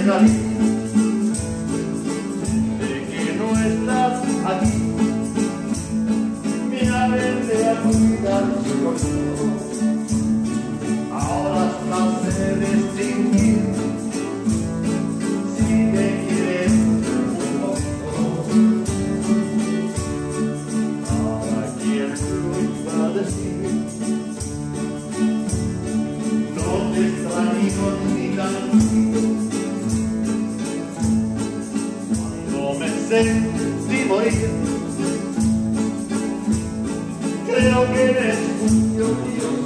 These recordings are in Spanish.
salí, de que no estás aquí, me aventé a cuidar tu corazón. Ahora estás de distinguir si me quieres un poco. Ahora quién lo iba a decir, no te extraño ni tantito. Cuando me sentí morir, creo que eres tuyo, Dios.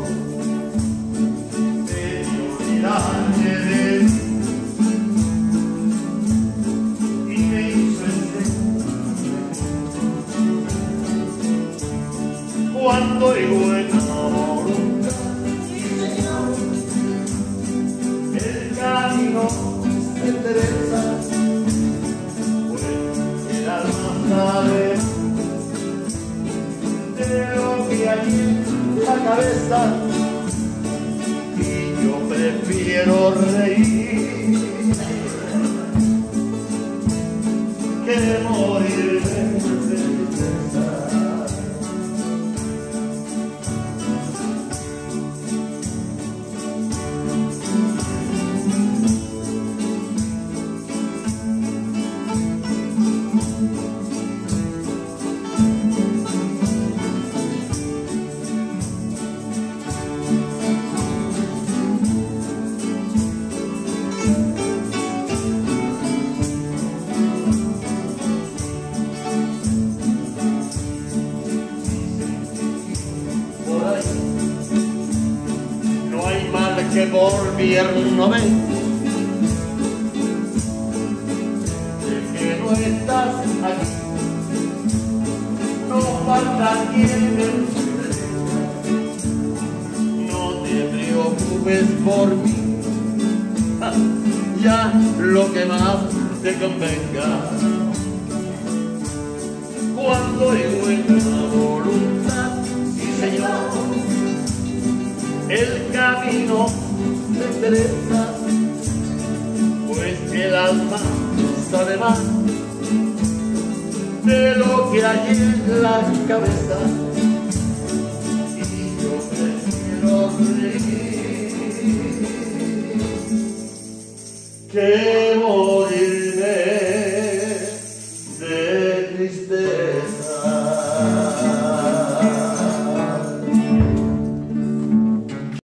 Y me hizo cuando llegó el amor, el camino se endereza, pues el alma sabe de lo que hay en la cabeza. Yo prefiero reír que morir de tristeza. Que por bien no ven, de que no estás aquí, no falta quien me entienda. No te preocupes por mí, ya lo que más te convenga. Cuando llegó la voluntad, sí señor, el camino se endereza, pues el alma sabe más de lo que hay en la cabeza. Y yo prefiero reír que morirme de tristeza.